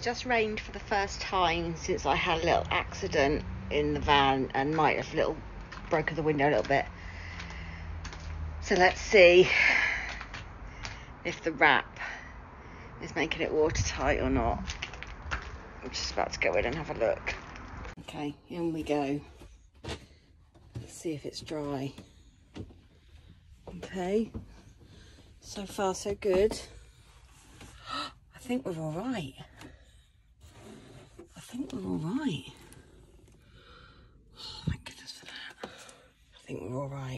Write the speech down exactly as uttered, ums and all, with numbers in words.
just rained for the first time since I had a little accident in the van and might have little broken the window a little bit. So let's see if the wrap is making it watertight or not. I'm just about to go in and have a look. Okay, in we go. Let's see if it's dry. Okay, so far so good. I think we're all right. I think we're all right. Oh my goodness for that. I think we're all right.